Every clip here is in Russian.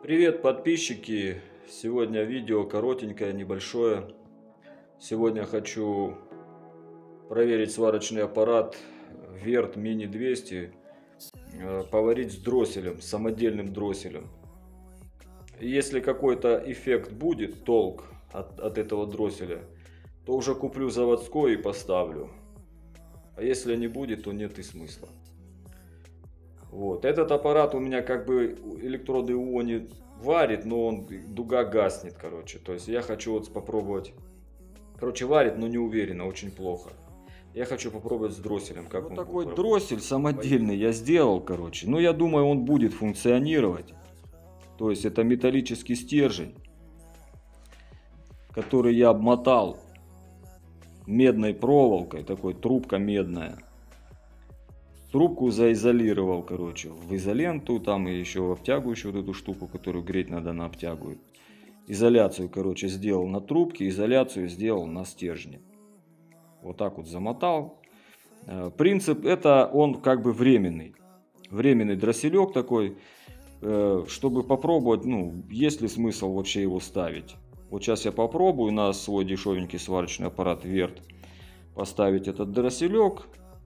Привет, подписчики! Сегодня видео коротенькое, небольшое. Сегодня хочу проверить сварочный аппарат Верт Mini 200, поварить с дросселем, самодельным дросселем. Если какой-то эффект будет, толк от этого дросселя, то уже куплю заводской и поставлю. А если не будет, то нет и смысла. Вот. Этот аппарат у меня как бы электроды иони варит, но он дуга гаснет, короче. То есть я хочу вот попробовать. Короче, варит, но не уверенно, очень плохо. Я хочу попробовать с дросселем. Как вот он такой будет дроссель самодельный я сделал, короче. Ну, я думаю, он будет функционировать. То есть это металлический стержень, который я обмотал медной проволокой, такой трубка медная. Трубку заизолировал, короче, в изоленту, там и еще в обтягивающую вот эту штуку, которую греть надо, на обтягивает. Изоляцию, короче, сделал на трубке, изоляцию сделал на стержне. Вот так вот замотал. Принцип это он как бы временный. Временный дросселек такой, чтобы попробовать, ну, есть ли смысл вообще его ставить. Вот сейчас я попробую на свой дешевенький сварочный аппарат Верт поставить этот дросселек.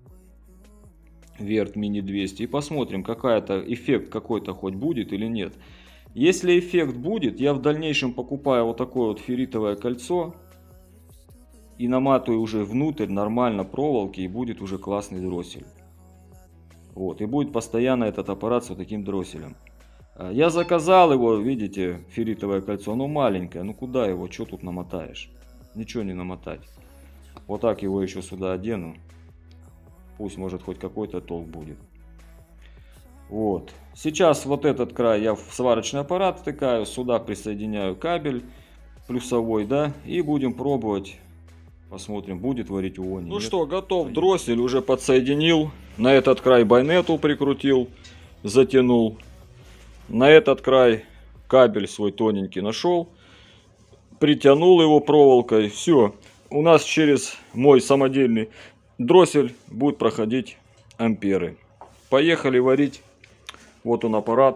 Верт Mini 200 и посмотрим, какая-то эффект какой-то хоть будет или нет. Если эффект будет, я в дальнейшем покупаю вот такое вот ферритовое кольцо и наматываю уже внутрь нормально проволоки, и будет уже классный дроссель. Вот, и будет постоянно этот аппарат с вот таким дросселем. Я заказал его, видите, ферритовое кольцо, оно маленькое, ну куда его, что тут намотаешь? Ничего не намотать. Вот так его еще сюда одену. Пусть, может, хоть какой-то толк будет. Вот. Сейчас вот этот край я в сварочный аппарат втыкаю. Сюда присоединяю кабель плюсовой, да. И будем пробовать. Посмотрим, будет варить иони. Ну что, готов дроссель. Уже подсоединил. На этот край байнету прикрутил. Затянул. На этот край кабель свой тоненький нашел. Притянул его проволокой. Все. У нас через мой самодельный дроссель будет проходить амперы. Поехали варить. Вот он аппарат.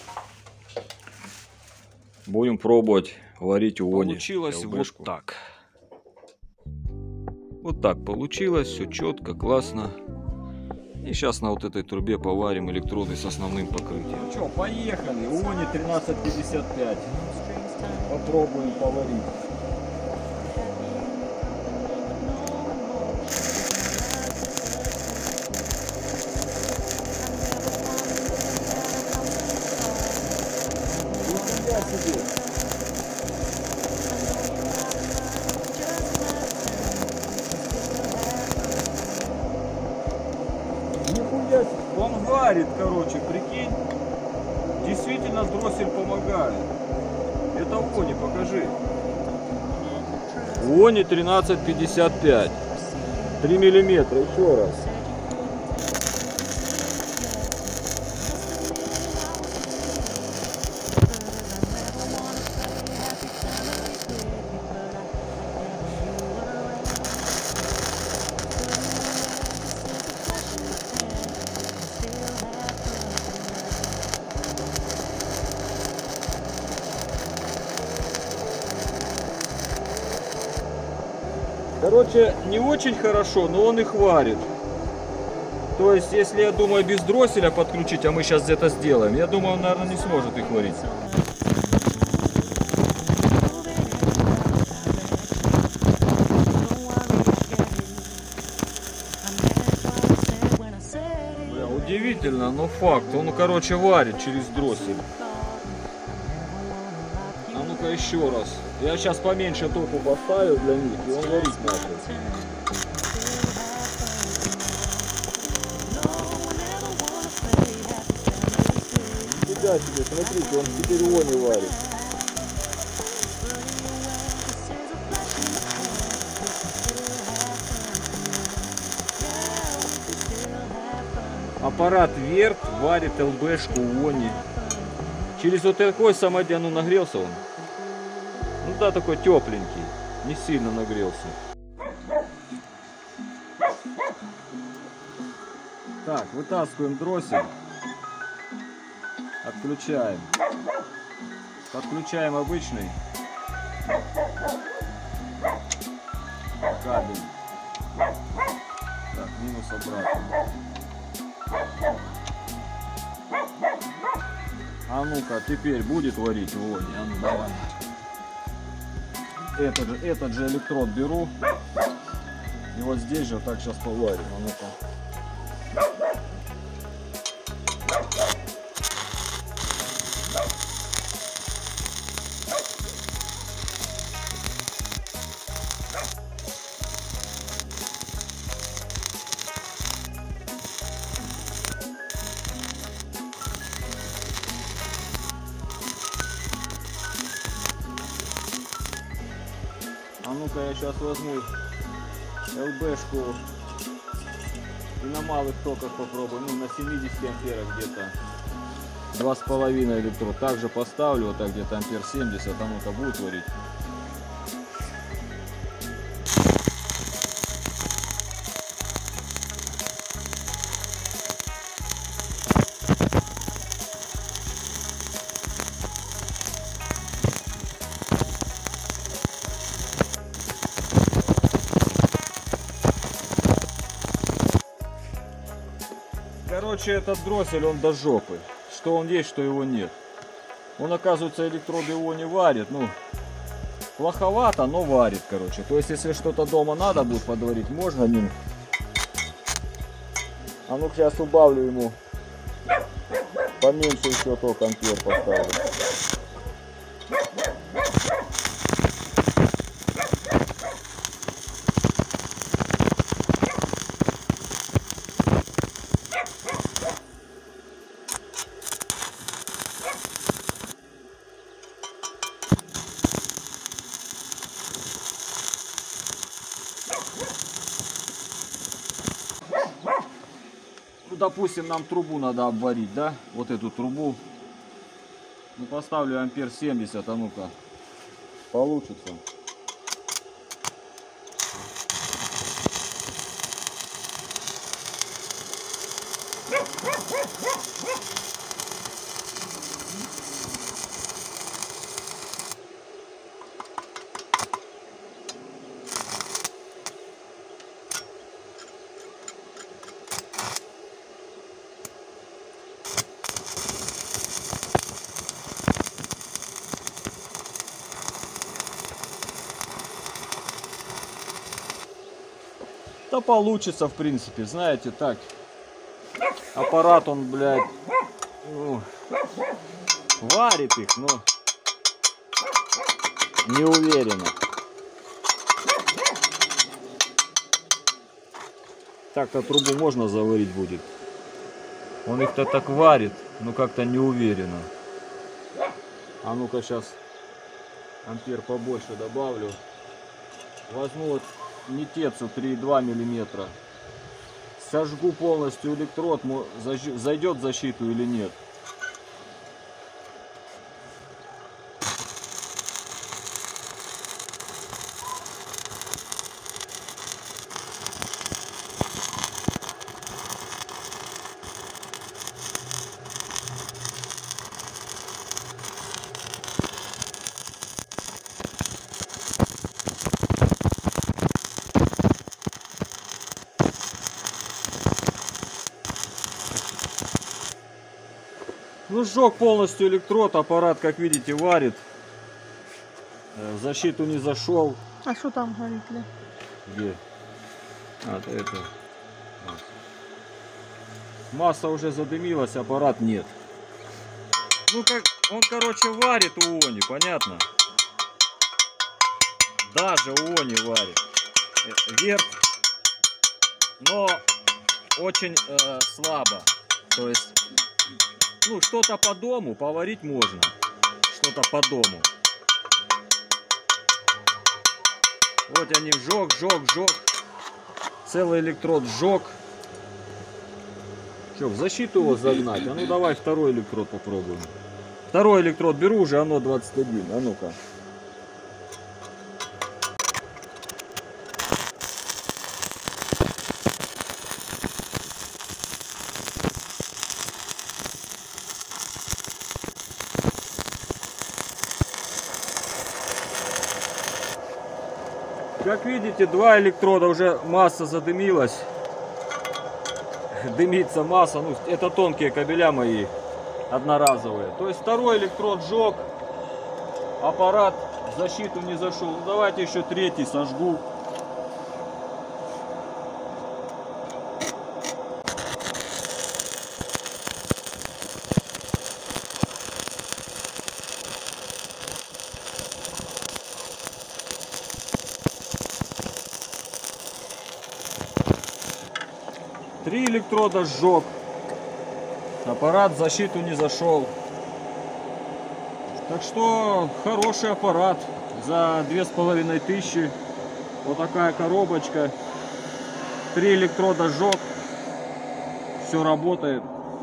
Будем пробовать варить иони. Получилось вот так. Вот так получилось. Все четко, классно. И сейчас на вот этой трубе поварим электроды с основным покрытием. Ну что, поехали. Иони 1355. Попробуем поварить. Нихуя, он варит, короче, прикинь. Действительно дроссель помогает. Это иони, покажи. иони 1355. 3 миллиметра, еще раз. Короче, не очень хорошо, но он их варит. То есть, если, я думаю, без дросселя подключить, а мы сейчас где-то сделаем, я думаю, он, наверное, не сможет их варить. Бля, удивительно, но факт. Он, короче, варит через дроссель. А ну-ка еще раз. Я сейчас поменьше току поставлю для них, и он варить начал. Нифига себе, смотрите, он теперь иони варит. Аппарат Верт варит ЛБшку иони. Через вот такой самодельный, ну, нагрелся он. Ну да, такой тепленький, не сильно нагрелся. Так, вытаскиваем дроссель, отключаем. Подключаем обычный кабель. Так, минус обратно. А ну-ка, теперь будет варить вони? А ну давай. Этот же электрод беру. И вот здесь же вот так сейчас поварим. А ну-ка. А ну-ка, я сейчас возьму ЛБшку и на малых токах попробую, ну на 70 амперах где-то. 2,5 электрод. Также поставлю, вот так где-то ампер 70, а ну-ка будет варить. Короче, этот дроссель, он до жопы. Что он есть, что его нет. Он, оказывается, электроды его не варит. Ну, плоховато, но варит, короче. То есть, если что-то дома надо будет подварить, можно ним. А ну сейчас убавлю ему. Поменьше еще ток ампер поставлю. Ну, допустим, нам трубу надо обварить, да? Вот эту трубу. Ну, поставлю ампер 70, а ну-ка. Получится. Да получится, в принципе, знаете, так. Аппарат, он, блядь, ну, варит их, но не уверенно. Так-то трубу можно заварить будет. Он их-то так варит, но как-то не уверенно. А ну-ка сейчас ампер побольше добавлю. Возьму вот нитецу 3,2 мм. Сожгу полностью электрод, зайдет в защиту или нет. Ну, сжег полностью электрод, аппарат, как видите, варит. В защиту не зашел. А что там горит, да? Где? А, это. Масса уже задымилась, аппарат нет. Ну, как он, короче, варит у Они, понятно? Даже у Они варит. Верт, но очень слабо. То есть, ну, что-то по дому поварить можно. Что-то по дому. Вот они сжег. Целый электрод сжег. Что, в защиту его загнать? А ну давай второй электрод попробуем. Второй электрод беру уже, оно 21. А ну-ка. Как видите, два электрода, уже масса задымилась. Дымится масса, ну это тонкие кабеля мои, одноразовые. То есть второй электрод сжег, аппарат в защиту не зашел. Ну, давайте еще третий сожгу. Три электрода сжег, аппарат в защиту не зашел. Так что хороший аппарат за 2500. Вот такая коробочка. Три электрода сжег, все работает,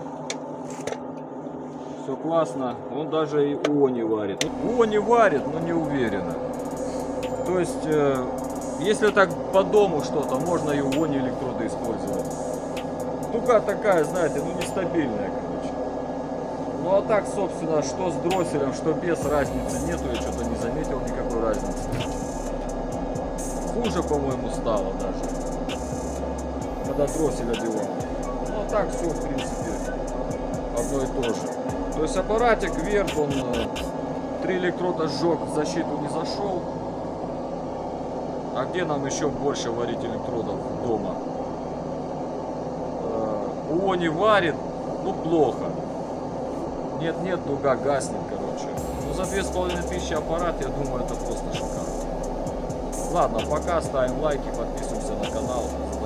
все классно. Он даже и УО не варит. УО не варит, но не уверенно. То есть, если так по дому что-то, можно и УО не электроды использовать. Туга такая, знаете, ну нестабильная, короче. Ну а так, собственно, что с дросселем, что без, разницы нету. Я что-то не заметил никакой разницы. Хуже, по-моему, стало даже, когда дроссель одевал. Ну а так все, в принципе, одно и то же. То есть аппаратик вверх, он три электрода сжег, в защиту не зашел. А где нам еще больше варить электродов дома? УО не варит, ну плохо. Нет, дуга гаснет, короче. Ну за 2500 аппарат, я думаю, это просто шикарно. Ладно, пока, ставим лайки, подписываемся на канал.